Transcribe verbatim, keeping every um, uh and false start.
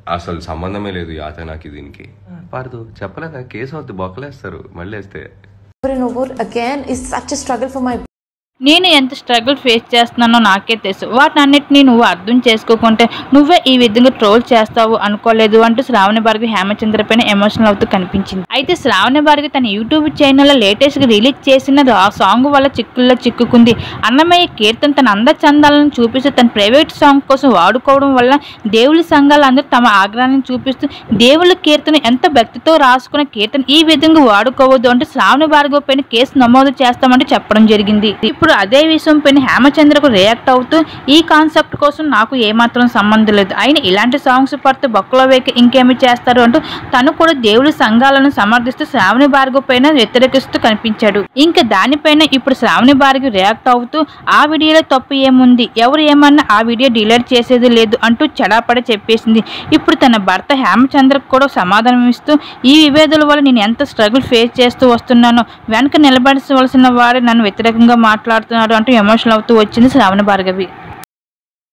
అసలు సంబంధమే లేదు యాతనకి దీనికి. పార్దు చెప్పలేదా కేసు అవుతుంది బొక్కలేస్తారు మళ్ళీ వేస్తే. Again is such a struggle for my. నేను ఎంత స్ట్రగుల్ ఫేస్ చేస్తున్నానో నాకే తెలుసు. వాటన్నిటిని నువ్వు అర్థం చేసుకోకుంటే నువ్వే ఈ విధంగా ట్రోల్ చేస్తావు అనుకోలేదు అంటూ శ్రావణి భార్గవి హేమచంద్ర పైన ఎమోషనల్ అవుతూ కనిపించింది. అయితే శ్రావణి భార్గవి తన యూట్యూబ్ ఛానల్లో లేటెస్ట్ గా రిలీజ్ చేసిన ఆ సాంగ్ వల్ల చిక్కుల్లో చిక్కుకుంది. అన్నమయ్య కీర్తన తన అంద చందాలను చూపిస్తూ తన ప్రైవేట్ సాంగ్ కోసం వాడుకోవడం వల్ల దేవుళ్ళ సంఘాలందరూ తమ ఆగ్రహాన్ని చూపిస్తూ దేవుళ్ళ కీర్తన ఎంత భక్తితో రాసుకున్న కీర్తన ఈ విధంగా వాడుకోవద్దు అంటూ శ్రావణి భార్గవి పైన కేసు నమోదు చేస్తామంటూ చెప్పడం జరిగింది. ఇప్పుడు అదే విషయం పైన హేమచంద్రకు రియాక్ట్ అవుతూ ఈ కాన్సెప్ట్ కోసం నాకు ఏమాత్రం సంబంధం లేదు, ఆయన ఇలాంటి సాంగ్స్ పడితే బొక్కలో వేకి ఇంకేమి చేస్తారు అంటూ తను కూడా దేవుడి సంఘాలను సమర్థిస్తూ శ్రావణి భార్గవి పైన వ్యతిరేకిస్తూ కనిపించాడు. ఇంకా దానిపైన ఇప్పుడు శ్రావణి భార్గవి రియాక్ట్ అవుతూ ఆ వీడియోలో తప్పు ఏముంది, ఎవరు ఏమన్నా ఆ వీడియో డిలీట్ చేసేది లేదు అంటూ చెడాపడి చెప్పేసింది. ఇప్పుడు తన భర్త హేమచంద్రకు కూడా సమాధానం ఇస్తూ ఈ విభేదాల వల్ల నేను ఎంత స్ట్రగుల్ ఫేస్ చేస్తూ వస్తున్నానో వెనక నిలబడవలసిన వాడే నన్ను వ్యతిరేకంగా మాట్లాడుతున్నాడు అంటూ ఎమోషనల్ అవుతూ వచ్చింది శ్రావణి భార్గవి.